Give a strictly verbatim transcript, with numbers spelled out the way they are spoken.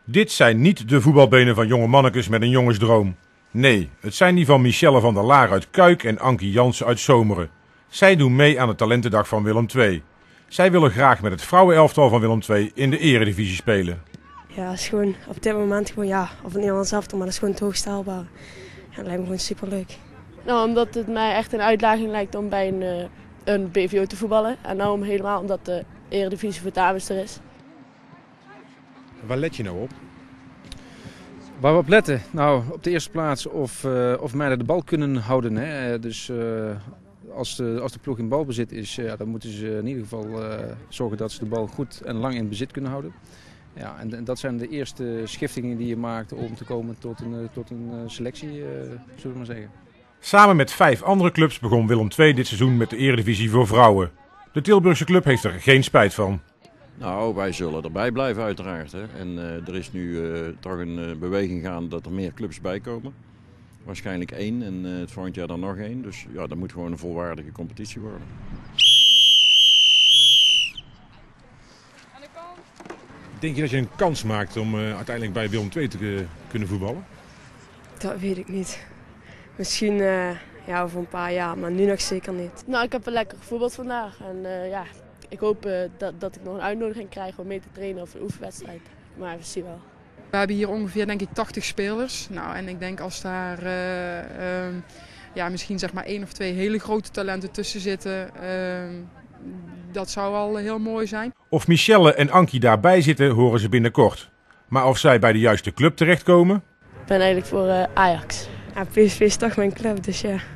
Dit zijn niet de voetbalbenen van jonge mannekes met een jongensdroom. Nee, het zijn die van Michelle van der Laar uit Kuik en Ankie Jansen uit Zomeren. Zij doen mee aan de talentendag van Willem twee. Zij willen graag met het vrouwenelftal van Willem twee in de eredivisie spelen. Ja, het is gewoon op dit moment gewoon ja, of het Nederlands elftal, maar dat is gewoon het hoogst haalbaar. Ja, dat lijkt me gewoon superleuk. Nou, omdat het mij echt een uitdaging lijkt om bij een, uh, een B V O te voetballen. En nou helemaal omdat de eredivisie voor dames er is. Waar let je nou op? Waar we op letten? Nou, op de eerste plaats of, uh, of meiden de bal kunnen houden. Hè. Dus uh, als, de, als de ploeg in balbezit is, uh, dan moeten ze in ieder geval uh, zorgen dat ze de bal goed en lang in bezit kunnen houden. Ja, en, en dat zijn de eerste schiftingen die je maakt om te komen tot een, uh, tot een uh, selectie, uh, zullen we maar zeggen. Samen met vijf andere clubs begon Willem twee dit seizoen met de eredivisie voor vrouwen. De Tilburgse club heeft er geen spijt van. Nou, wij zullen erbij blijven uiteraard. Hè. En uh, er is nu uh, toch een uh, beweging gaan dat er meer clubs bij komen. Waarschijnlijk één en uh, het volgend jaar dan nog één. Dus ja, dat moet gewoon een volwaardige competitie worden. Denk je dat je een kans maakt om uh, uiteindelijk bij Willem twee te uh, kunnen voetballen? Dat weet ik niet. Misschien uh, ja, over een paar jaar, maar nu nog zeker niet. Nou, ik heb wel lekker gevoetbald vandaag. En uh, ja, ik hoop uh, dat, dat ik nog een uitnodiging krijg om mee te trainen of een oefenwedstrijd. Maar we zien wel. We hebben hier ongeveer denk ik tachtig spelers. Nou, en ik denk als daar uh, uh, ja, misschien zeg maar één of twee hele grote talenten tussen zitten, uh, dat zou al heel mooi zijn. Of Michelle en Ankie daarbij zitten, horen ze binnenkort. Maar of zij bij de juiste club terechtkomen? Ik ben eigenlijk voor uh, Ajax. Ja, P S V is toch mijn club, dus ja.